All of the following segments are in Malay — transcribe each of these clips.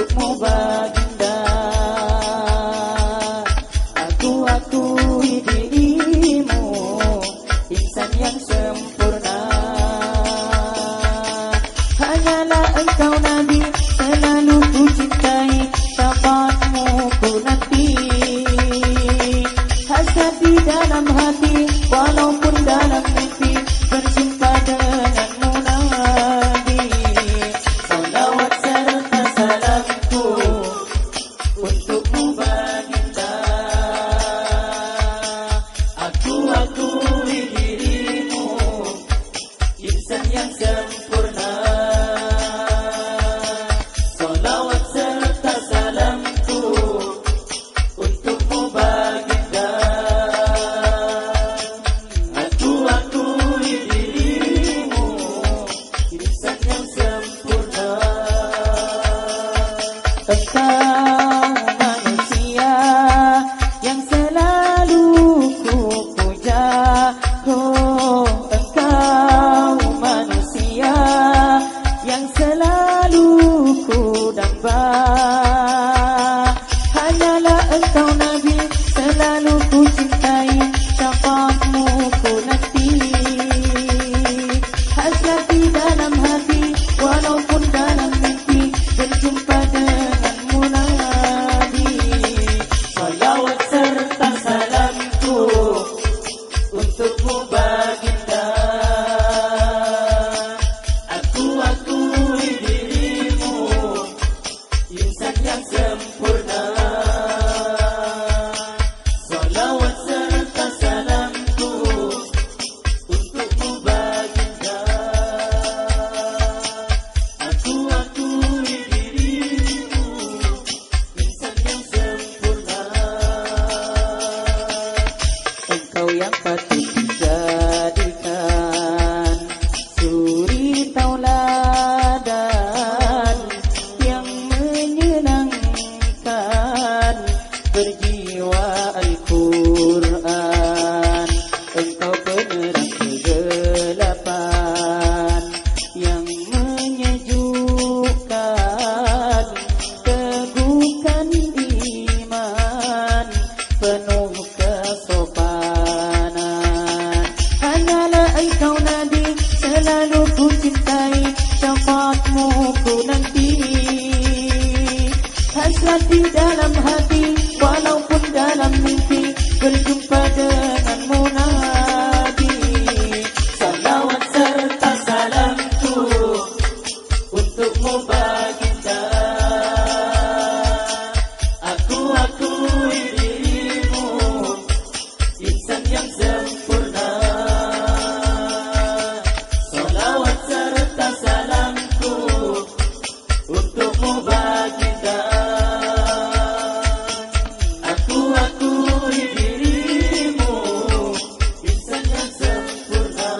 untukmu baginda. Aku akui dirimu insan yang sempurna. Hanyalah engkau Nabi, selalu ku cintai, syafaatmu ku nanti. Hasrat di dalam hati, walaupun dalam mimpi, berjumpa denganmu Nabi. Salawat serta salamku untukmu baginda. Aku akui dirimu insan yang sempurna. Salawat serta salamku untukmu baginda. Aku akui dirimu insan yang sempurna. Engkau manusia yang selalu ku puja. Oh, engkau manusia yang selalu ku damba. Hanyalah engkau Nabi, selalu ku cintai, syafaatmu ku nanti. Hasrat di dalam hati, walaupun dalam mimpi, berjumpa denganmu Nabi. Salawat serta salamku untukmu baginda. Aku akui dirimu insan yang sempurna. Salawat serta salamku untukmu baginda. Aku akui dirimu insan yang sempurna. Engkau yang patut dijadikan suri tauladan, yang menyenangkan berjiwa Al-Quran. Engkau penerang kegelapan, yang menyejukkan, teguhkan iman, penuh kesopanan. Hanyalah engkau Nabi, selalu ku cintai, syafaatmu ku nanti. Hasrat di dalam hati, walaupun dalam mimpi, berjumpa denganmu Nabi. Salawat serta salamku untukmu baginda. Aku akui dirimu insan yang sempurna. Salawat serta salamku untukmu baginda. Aku akui dirimu insan yang sempurna.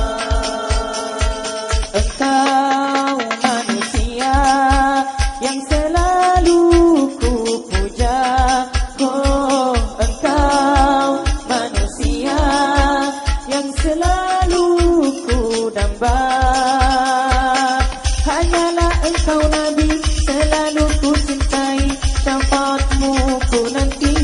Engkau manusia yang selalu ku puja. Oh, engkau manusia yang selalu ku damba. Hanyalah engkau Nabi, selalu ku cintai, syafaatmu ku nanti.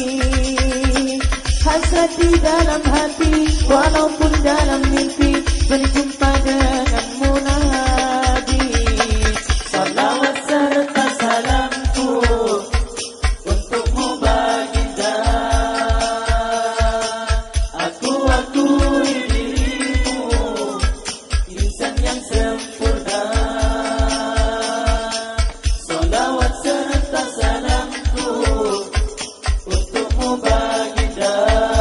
Hasrat di dalam hati, walaupun dalam mimpi, berjumpa denganmu Nabi. Salawat serta salamku untukmu baginda. Aku akui dirimu insan yang sempurna. Salawat serta salamku untukmu baginda.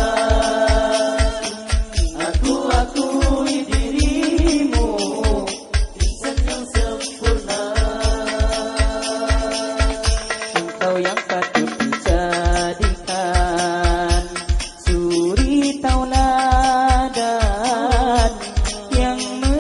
Aku akui dirimu insan yang sempurna. Engkau yang patut dijadikan suri tauladan, yang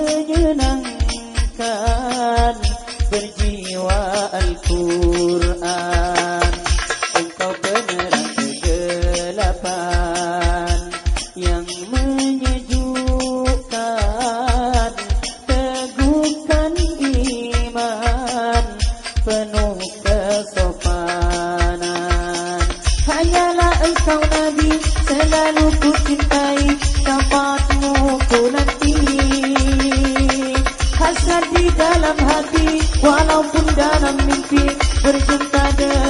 menyenangkan berjiwa Al-Quran. Engkau penerang kegelapan, yang menyejukkan, teguhkan iman, penuh di dalam hati, walaupun dalam mimpi berjumpa dengan